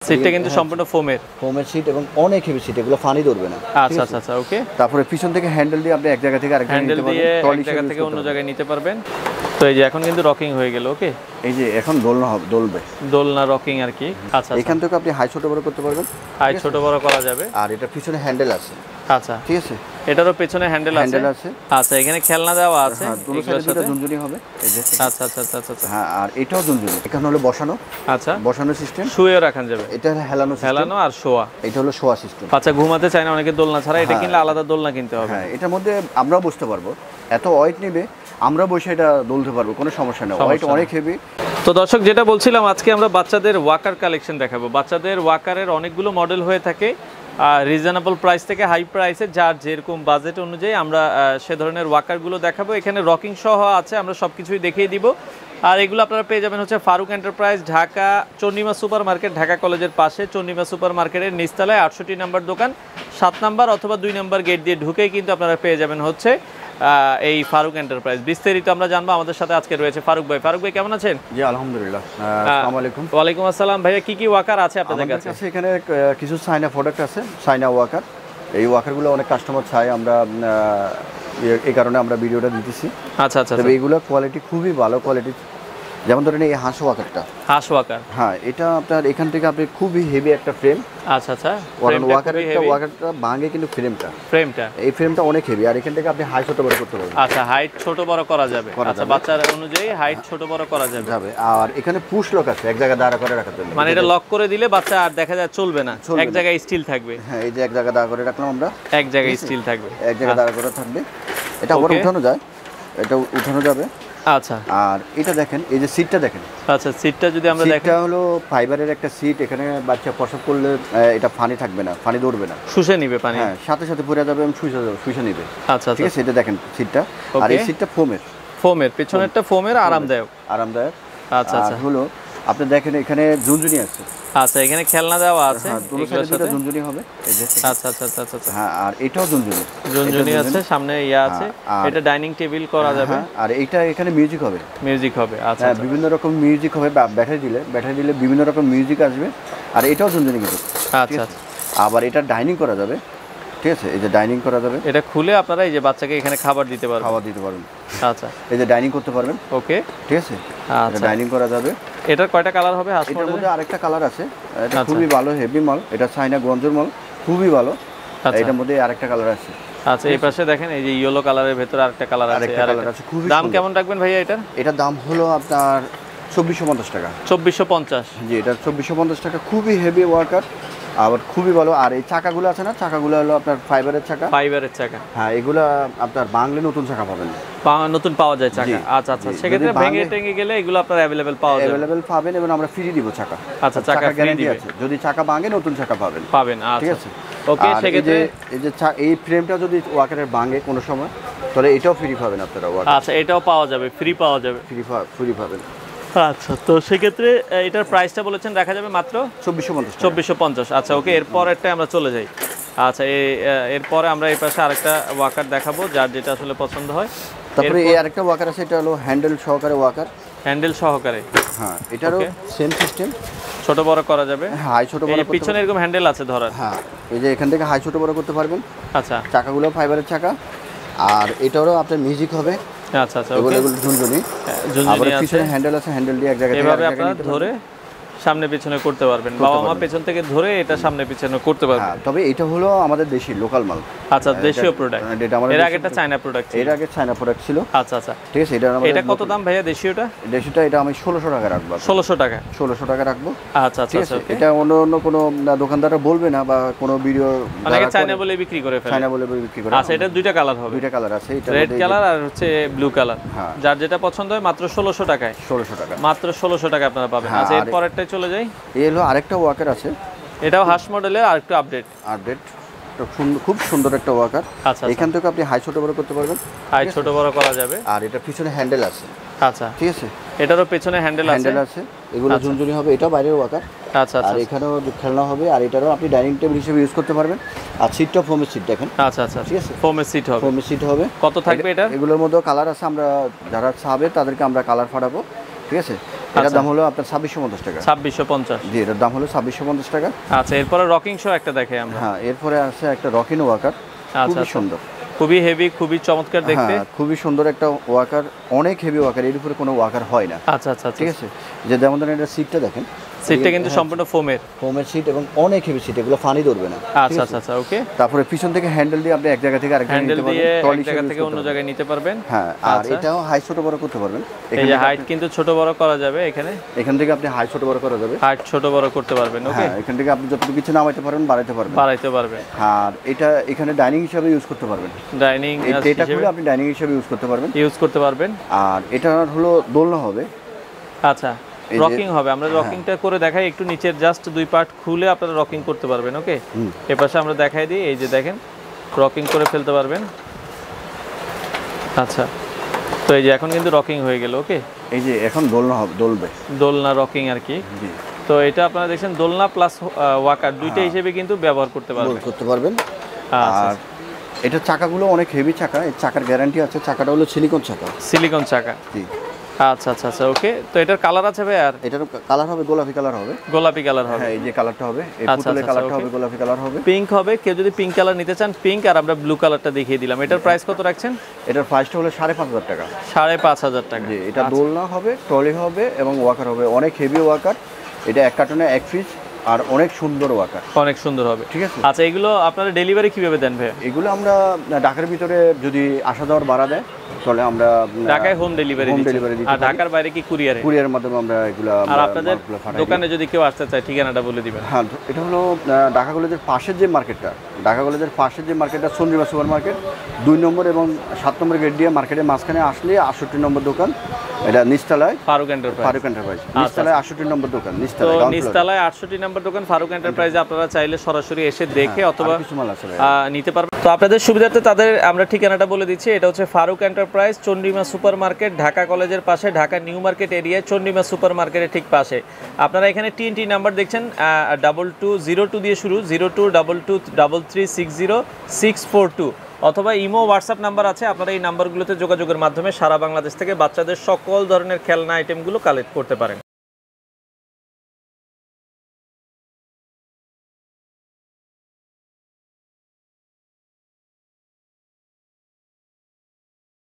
সিটটা কিন্তু সম্পূর্ণ ফোমের সিট এবং অনেক হেভি সিট, এগুলো ফানি ধরবে না। আচ্ছা আচ্ছা আচ্ছা ওকে। তারপরে পিছন থেকে হ্যান্ডেল দিয়ে আপনি এক জায়গা থেকে আরেক জায়গায় নিতে পারবেন, এক জায়গা থেকে অন্য জায়গায় নিতে পারবেন। তো এই যে এখন কিন্তু রকিং হয়ে গেল। ওকে, এই যে এখন দোলনা হবে, দোলনা রকিং আর কি। আচ্ছা, এখান থেকে আপনি হাই ছোট বড় করতে পারবেন, হাই ছোট বড় করা যাবে। আর এটা পিছনে হ্যান্ডেল আছে। আচ্ছা ঠিক আছে, এটারও পেছনে হ্যান্ডেল আছে। আচ্ছা, এখানে খেলনা দেওয়া আছে, এগুলোর সাথে ঝুনঝুনি হবে এই যে। আচ্ছা আচ্ছা আচ্ছা আচ্ছা হ্যাঁ, আর এটাও ঝুনঝুনি, এখানে হলো বসানো। আচ্ছা, বসানো সিস্টেম, শুয়েও রাখা যাবে। এটা হেলানো আর শোয়া, এটা হলো শোয়া সিস্টেম। বাচ্চা ঘুমাতে চায় না অনেকে দোলনা ছাড়া, এটা কিনলে আলাদা দোলনা কিনতে হবে। হ্যাঁ, এটার মধ্যে আমরাও বসতে পারবো, এত ওয়েট নেবে আমরা বসে এটা দোলতে পারবো, কোনো সমস্যা নেই, ওয়েট অনেক হেভি। তো দর্শক, যেটা বলছিলাম, আজকে আমরা বাচ্চাদের ওয়াকার কালেকশন দেখাবো। বাচ্চাদের ওয়াকারের অনেকগুলো মডেল হয়ে থাকে, রিজনেবল প্রাইস থেকে হাই প্রাইসে, যার যেরকম বাজেট অনুযায়ী আমরা সে ধরনের ওয়াকারগুলো দেখাবো। এখানে রকিং সহ আছে, আমরা সব কিছুই দেখিয়ে দিব। আর এগুলো আপনারা পেয়ে যাবেন হচ্ছে Faruk enterprise, Dhaka Chandrima super market, Dhaka কলেজের পাশে চন্দ্রিমা সুপার মার্কেটের নিচতলায় 68 নম্বর দোকান, 7 নম্বর অথবা 2 নম্বর গেট দিয়ে ঢুকেই কিন্তু আপনারা পেয়ে যাবেন হচ্ছে এই ফারুক এন্টারপ্রাইজ। বিস্তারিত আমরা জানবো। আমাদের সাথে আজকে রয়েছে ফারুক ভাই। ফারুক ভাই, কেমন আছেন? জি আলহামদুলিল্লাহ। আসসালামু আলাইকুম। ওয়ালাইকুম আসসালাম। ভাইয়া, কি কি ওয়াকার আছে আপনাদের কাছে? এখানে কিছু চায়না প্রোডাক্ট আছে, চায়না ওয়াকার। এই ওয়াকারগুলো অনেক কাস্টমার চায়, আমরা এই কারণে আমরা ভিডিওটা দিতেছি। আচ্ছা আচ্ছা, তবে এইগুলোর কোয়ালিটি খুবই ভালো কোয়ালিটি। যেমন ধরেন এই হাঁস ওয়াকারটা, হ্যাঁ, এটা আপনার এখান থেকে আপনি খুবই হেভি একটা ফ্রেম। আচ্ছা আচ্ছা, ওয়াকারটা ভাঙে, কিন্তু এই ফ্রেমটা অনেক হেভি, আর এখান থেকে আপনি হাই ছোট বড় করতে পারবেন। আচ্ছা, হাইট ছোট বড় করা যাবে। আচ্ছা, বাচ্চার অনুযায়ী হাইট ছোট বড় করা যাবে। আর এখানে পুশ লক আছে, এক জায়গায় দাঁড়া করে রাখার জন্য। মানে এটা লক করে দিলে বাচ্চা আর দেখা যায় চলবে না, এক জায়গায় স্টিল থাকবে। হ্যাঁ, এই যে এক জায়গায় দাঁড়া করে রাখলাম আমরা, এক জায়গায় স্টিল থাকবে, এক জায়গায় দাঁড়া করে থাকবে। এটা আবার উঠানো যায়, এটা উঠানো যাবে। আচ্ছা, আর এটা দেখেন, এই যে সিটটা দেখেন। আচ্ছা, সিটটা যদি আমরা দেখি, এটা হলো ফাইবারের একটা সিট। এখানে বাচ্চা প্রসব করলে এটা পানি থাকবে না, পানি ধরবে না, শুষে নিবে পানি। হ্যাঁ, সাথে সাথে পড়ে যাবে এবং শুষে নিবে। আচ্ছা, ঠিক আছে, এটা দেখেন সিটটা। আর এই সিটটা ফোমের, পেছনেরটা ফোমের, আরামদায়ক। আচ্ছা আচ্ছা, হলো আপনি দেখেন এখানে ঝুনঝুনি আছে। আচ্ছা, এখানে খেলনা দেওয়া আছে, দুটো সাইডে ঝুনঝুনি হবে এই যে। আচ্ছা আচ্ছা আচ্ছা আচ্ছা, হ্যাঁ, আর এটাও ঝুনঝুনি আছে, সামনে আছে। এটা ডাইনিং টেবিল করা যাবে। আর এইটা এখানে মিউজিক হবে। আচ্ছা, বিভিন্ন রকম মিউজিক হবে, ব্যাটারি দিলে বিভিন্ন রকম মিউজিক আসবে। আর এটাও ঝুনঝুনি কিন্তু। আচ্ছা, আবার এটা ডাইনিং করা যাবে। ঠিক আছে, এই যে ডাইনিং করা যাবে। এটা খুলে আপনারা এই যে বাচ্চাকে এখানে খাবার দিতে পারবেন। আচ্ছা, এই যে ডাইনিং করতে পারবেন। ওকে, ঠিক আছে, এটা ডাইনিং করা যাবে। এটার কয়টা কালার হবে? এটার মধ্যে আরেকটা কালার আছে, এটা খুবই ভালো, হেভি মাল, এটা চায়না গঞ্জের মাল, খুবই ভালো। এটার মধ্যে আরেকটা কালার আছে। আচ্ছা, এই পাশে দেখেন, এই যে ইয়েলো কালারের ভিতরে আরেকটা কালার আছে। দাম কেমন রাখবেন ভাইয়া এটার? এটার দাম হলো আপনার 2450 টাকা। 2450? জি, এটা 2450 টাকা। খুবই হেভি ওয়ার্কার, আবার খুবই ভালো। আর এই চাকাগুলো আছে না, চাকাগুলো হলো আপনার ফাইবারের চাকা। হ্যাঁ, এগুলো আপনার বাংলা নতুন চাকা পাবেন, নতুন পাওয়া যায় চাকা। আচ্ছা আচ্ছা, সেক্ষেত্রে ভেঙে টেঙে গেলে এগুলো আপনার অ্যাভেলেবেল পাবেন এবং আমরা ফ্রি দিব চাকা। আচ্ছা, চাকা গ্যারান্টি আছে, যদি চাকা ভাঙে নতুন চাকা পাবেন। ঠিক আছে, ওকে। সেক্ষেত্রে এই ফ্রেমটা যদি ওয়াকারের ভাঙে কোনো সময়, তাহলে এটাও ফ্রি পাবেন আপনারা। আচ্ছা, এটাও পাওয়া যাবে, ফ্রি পাবেন। আচ্ছা, তো সেক্ষেত্রে এটার প্রাইসটা বলেছেন রাখা যাবে মাত্র 2450। আচ্ছা, ওকে। এরপরেরটা আমরা চলে যাই। আচ্ছা, এরপরে আমরা এই পাশে আরেকটা ওয়াকার দেখাবো, যার যেটা আসলে পছন্দ হয়। তারপরে এই আরেকটা ওয়াকার আছে, এটা হলো হ্যান্ডেল সহকারে ওয়াকার। হ্যাঁ, এটারও সেম সিস্টেম, ছোট বড় করা যাবে। হাই ছোট বড়, পিছনে এরকম হ্যান্ডেল আছে ধরার। হ্যাঁ, এই যে এখান থেকে হাই ছোট বড় করতে পারবেন। আচ্ছা, চাকাগুলো ফাইবারের চাকা। আর এটারও আপনার মিউজিক হবে। আচ্ছা আচ্ছা, এগুলো ঝুনঝুনি। আবার পিছনে হ্যান্ডেল আছে, হ্যান্ডেল দিয়ে এক জায়গা থেকে এভাবে আপনারা ধরে সামনে পিছনে করতে পারবেন। বাবা মা পেছন থেকে ধরে এটা সামনে পিছনে করতে পারবেন। হ্যাঁ, তবে এটা হলো আমাদের দেশি লোকাল মাল। আচ্ছা, দেশীয় প্রোডাক্ট। এর আগেটা চায়না প্রোডাক্ট ছিল। এর আগে চায়না প্রোডাক্ট ছিল। আচ্ছা আচ্ছা, ঠিক আছে। এটা কত দাম ভাইয়া দেশীয়টা? এটা আমি 1600 টাকা রাখবো। 1600 টাকা রাখবো। আচ্ছা আচ্ছা, এটা অন্য কোনো দোকানদাররা বলবে না, বা কোনো ভিডিও অনেকে চায়না বলে বিক্রি করে ফেলে। আচ্ছা, এটা দুইটা কালার হবে। দুইটা কালার আছে, এটা রেড কালার আর হচ্ছে ব্লু কালার। যার যেটা পছন্দ হয় মাত্র 1600 টাকায়। মাত্র 1600 টাকা আপনারা পাবেন। আচ্ছা, এরপরেরটাই চলে যাই। এই হলো আরেকটা ওয়াকার আছে, এটাও হাঁস মডেলের আর একটু আপডেট। খুব সুন্দর একটা ওয়াকার। আচ্ছা, এখান থেকে আপনি হাই ছোট বড় করতে পারবেন। হাই ছোট বড় করা যাবে। আর এটা পিছনে হ্যান্ডেল আছে। আচ্ছা, ঠিক আছে, এটারও পেছনে হ্যান্ডেল আছে। এগুলো ঝুনঝুনি হবে, এটা বাইরের ওয়াকার। আচ্ছা, আর এখানেও খেলনা হবে, আর এটারও আপনি ডাইনিং টেবিল হিসেবে ইউজ করতে পারবেন। আর সিটটা ফোমের সিট দেখেন। আচ্ছা আচ্ছা, ঠিক আছে, ফোমের সিট হবে। কত থাকবে এটা? এগুলোর মধ্যে কালার আছে, আমরা যারা চাবে তাদেরকে আমরা কালার ফাটাবো। ঠিক আছে, এটার দাম হলো আপনার 2650 টাকা। 2650। জি, এটার দাম হলো 2650 টাকা। আচ্ছা, এরপরে রকিং শো একটা দেখাই আমরা। হ্যাঁ, এরপরে আছে একটা রকিং ওয়াকার, খুবই সুন্দর, খুবই হেভি, খুবই চমৎকার দেখতে। হ্যাঁ, খুবই সুন্দর একটা ওয়াকার, অনেক হেভি ওয়াকার, এর উপরে কোনো ওয়াকার হয় না। আচ্ছা আচ্ছা, ঠিক আছে। যে যেমন ধরেন এটা সিটটা দেখেন, সিটটা কিন্তু সম্পূর্ণ ফোমের সিট এবং অনেক হেভি সিট, এগুলো ফানি ধরবে না। আচ্ছা আচ্ছা আচ্ছা, ওকে। তারপরে পিছন থেকে হ্যান্ডেল দিয়ে আপনি এক জায়গা থেকে আরেক জায়গায় নিতে পারবেন, এক জায়গা থেকে অন্য জায়গায় নিতে পারবেন। হ্যাঁ, আর এটাও হাই ছোট বড় করতে পারবেন। এই যে হাইট কিন্তু ছোট বড় করা যাবে এখানে, এখান থেকে আপনি হাই ছোট বড় করা যাবে, হাইট ছোট বড় করতে পারবেন। ওকে, হ্যাঁ, এখান থেকে আপনি যতটুকু কিছু নামাইতে পারবেন, বাড়াইতে পারবেন। আর এটা এখানে ডাইনিং হিসেবে ইউজ করতে পারবেন, ডাইনিং এটা খুলে আপনি ডাইনিং হিসেবে ইউজ করতে পারবেন। আর এটা হলো দোলনা হবে। আচ্ছা, রকিং হবে। আমরা রকিংটা করে দেখাই একটু, নিচের জাস্ট দুই পার্ট খুলে আপনারা রকিং করতে পারবেন। ওকে, এপাশে আমরা দেখাই দিই, এই যে দেখেন রকিং করে ফেলতে পারবেন। আচ্ছা, তো এই যে এখন কিন্তু রকিং হয়ে গেল। ওকে, এই যে এখন দোলনা হবে, দোলনা রকিং আর কি। তো এটা আপনারা দেখছেন দোলনা প্লাস ওয়াকার দুইটা হিসেবে কিন্তু ব্যবহার করতে পারবেন। আর এটা চাকাগুলো অনেক হেভি চাকা, এই চাকার গ্যারান্টি আছে। চাকাটা হলো সিলিকন চাকা। জি, আচ্ছা আচ্ছা আচ্ছা, ওকে। তো এটার কালার আছে ভাই? আর এটার কালার হবে গোলাপি কালার হবে। হ্যাঁ, এই যে কালারটা হবে, এই পুতুলের কালারটা হবে, গোলাপি কালার হবে, পিঙ্ক হবে। কেউ যদি পিঙ্ক কালার নিতে চান পিঙ্ক, আর আমরা ব্লু কালারটা দেখিয়ে দিলাম। এটার প্রাইস কত রাখছেন? এটার প্রাইসটা হলো 5500 টাকা। 5500 টাকা। জি, এটা দোলনা হবে, ট্রলি হবে এবং ওয়াকার হবে, অনেক হেভি ওয়াকার। এটা এক কার্টনে 1 পিস, আর অনেক সুন্দর ওয়াকার, অনেক সুন্দর হবে। ঠিক আছে। আচ্ছা, এগুলো আপনারা ডেলিভারি কিভাবে দেন ভাই? এগুলো আমরা ঢাকার ভিতরে যদি আসা যাওয়ার ভাড়া দেয় তাহলে আমরা ঢাকায় হোম ডেলিভারি দিই, আর ঢাকার বাইরে কি কুরিয়ারের মাধ্যমে আমরা এগুলো। আর আপনাদের দোকানে যদি কেউ আসতে চায় ঠিকানাটা বলে দিবেন। হ্যাঁ, এটা হলো ঢাকা কলেজের পাশের যে মার্কেটটা, চন্দ্রিমা সুপার মার্কেট 2 নম্বর এবং 7 নম্বর গেট দিয়ে মার্কেটের মাঝখানে আসলে 68 নম্বর দোকান। এটা নিচতলায় ফারুক এন্টারপ্রাইজ, নিচতলায় 68 নম্বর দোকান, নিচতলায় 68 নম্বর দোকান ফারুক এন্টারপ্রাইজে আপনারা চাইলে সরাসরি এসে দেখে অথবা নিতে পারবেন। তো আপনাদের সুবিধার্থে তাদের আমরা ঠিকানাটা বলে দিচ্ছি। এটা হচ্ছে Faruk enterprise, Chandrima super market, Dhaka কলেজের পাশে, ঢাকা নিউ মার্কেট এরিয়ায়, চন্দ্রিমা সুপার মার্কেটের ঠিক পাশে। আপনারা এখানে টিএনটি নাম্বার দেখছেন 2202 দিয়ে শুরু, 02223360 অথবা ইমো হোয়াটসঅ্যাপ নাম্বার আছে। আপনারা এই নাম্বারগুলোতে যোগাযোগের মাধ্যমে সারা বাংলাদেশ থেকে বাচ্চাদের সকল ধরনের খেলনা আইটেমগুলো কালেক্ট করতে পারেন।